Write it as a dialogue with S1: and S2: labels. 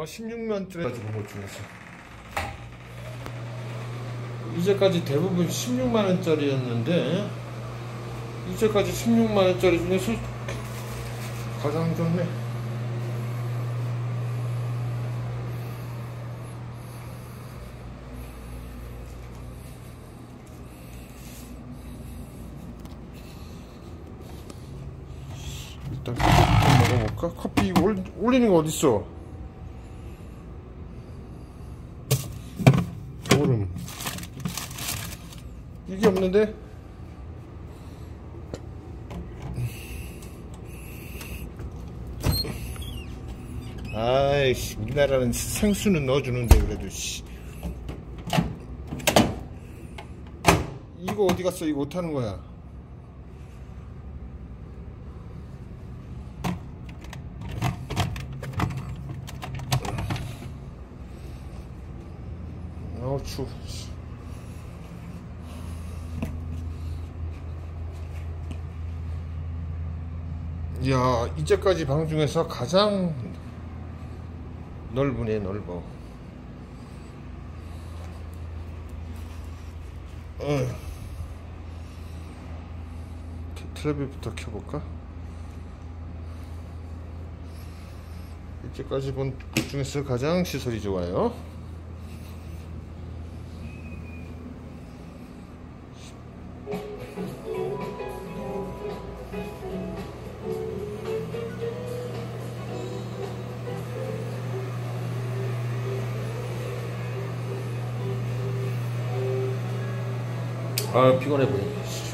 S1: 16만짜리 가지고 것 중에서 이제까지 대부분 16만원짜리였는데 이제까지 16만원짜리 중에서 가장 좋네. 일단 커피부터 먹어볼까? 커피 올리는 거 어딨어? 얼음 이게 없는데? 아이씨, 우리나라는 생수는 넣어주는데 그래도 씨. 이거 어디 갔어? 이거 못하는 거야. 추워. 이야, 이제까지 방 중에서 가장 넓으네, 넓어. 텔레비부터 켜볼까? 이제까지 본 것 중에서 가장 시설이 좋아요. 아, 피곤해 보이네.